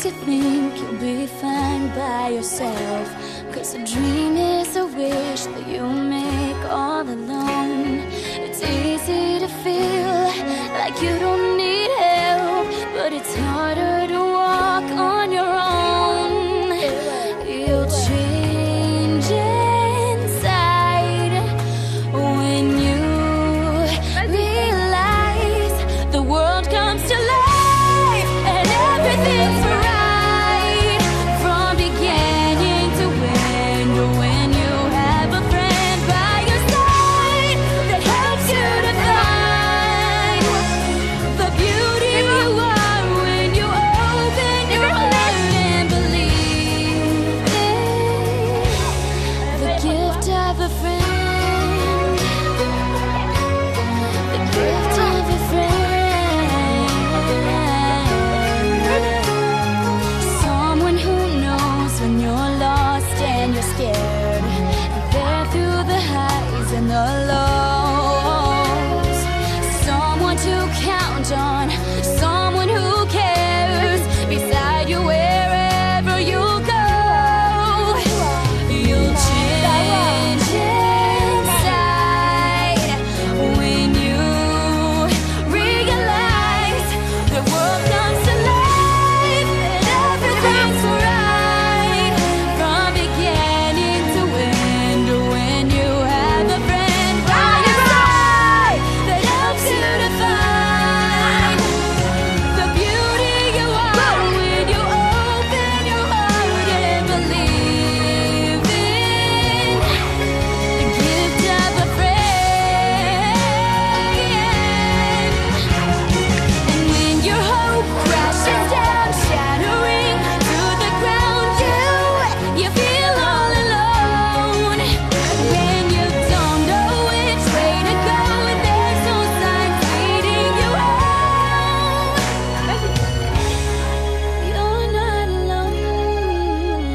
makes you think you'll be fine by yourself. 'Cause a dream is a wish that you make all alone. It's easy to feel like you don't need help, but it's harder to walk on your own. You'll change inside when you realize the world comes to life and everything's right from beginning to end. When you have a friend by your side that helps you to find the beauty you are when you open your heart and believe in the gift of a friend. The gift of a friend. Someone who knows when you're lost and you're scared. There through the highs and the lows. Someone to count on. Someone who cares beside you wherever you go. You'll change inside when you realize the world comes to life and everything's right from beginning to end. When you have a friend by your side that helps you to find the beauty you are when you open your heart and believe in the gift of a friend. And when your hope crashes down, shattering to the ground, you feel all alone. When you don't know which way to go, and there's no signs leading you home, you're not alone.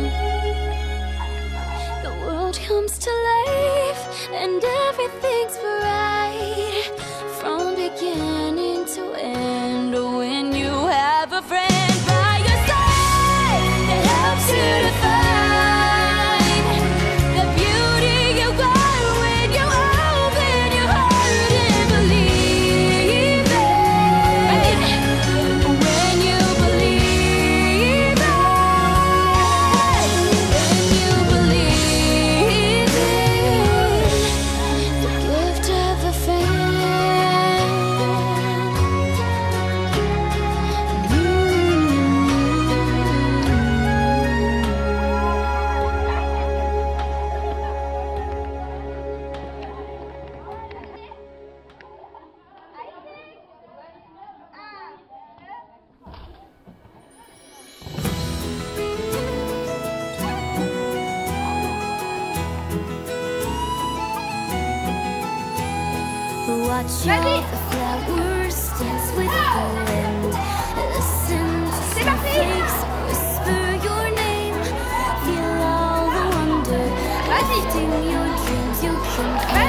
The world comes to life and everything's bright from beginning to end. When you have a friend by your side that helps you to find the beauty you got when you open your heart and believe it. When you believe it. When you believe it. The gift of a friend. Watch all the flowers dance with the wind. Listen to snowflakes whisper your name. Feel all the wonder lifting your dreams. You can